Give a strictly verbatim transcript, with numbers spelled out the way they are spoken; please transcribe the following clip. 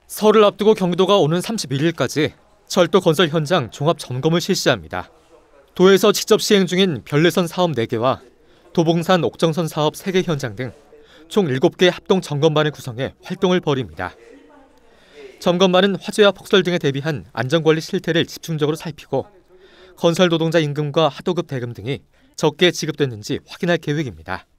설을 앞두고 경기도가 오는 삼십일 일까지 철도 건설 현장 종합 점검을 실시합니다. 도에서 직접 시행 중인 별내선 사업 네 개와 도봉산 옥정선 사업 세 개 현장 등 총 일곱 개 합동 점검반을 구성해 활동을 벌입니다. 점검반은 화재와 폭설 등에 대비한 안전관리 실태를 집중적으로 살피고 건설 노동자 임금과 하도급 대금 등이 적게 지급됐는지 확인할 계획입니다.